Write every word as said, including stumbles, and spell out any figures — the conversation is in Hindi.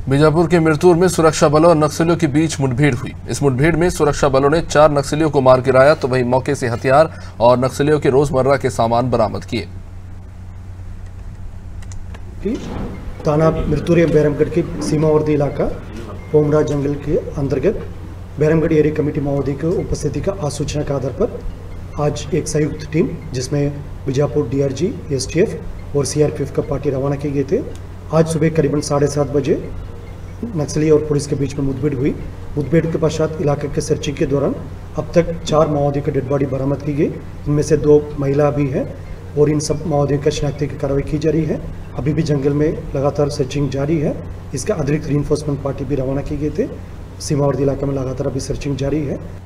बीजापुर के मिरतुर में सुरक्षा बलों और नक्सलियों के बीच मुठभेड़ हुई। इस मुठभेड़ में सुरक्षा बलों ने चार नक्सलियों को मार गिराया, तो वहीं मौके से हथियार और नक्सलियों के रोजमर्रा के सामान बरामद किए। थाना मिरतुर बैरमगढ़ की सीमावर्ती इलाका पोमरा जंगल के अंतर्गत बैरमगढ़ एरिया कमेटी माओवादी की उपस्थिति का आसूचना के आधार पर आज एक संयुक्त टीम जिसमें बीजापुर डीआरजी, एसटीएफ और सीआरपीएफ का पार्टी रवाना किए गए थे। आज सुबह करीबन साढ़े सात बजे नक्सली और पुलिस के बीच में मुठभेड़ हुई। मुठभेड़ के पश्चात इलाके के सर्चिंग के दौरान अब तक चार माओवादियों की डेड बॉडी बरामद की गई। इनमें से दो महिला भी हैं और इन सब माओवादियों का शनाख्ती की कार्रवाई की जा रही है। अभी भी जंगल में लगातार सर्चिंग जारी है। इसका अतिरिक्त रीइंफोर्समेंट पार्टी भी रवाना की गए थे। सीमावर्ती इलाके में लगातार अभी सर्चिंग जारी है।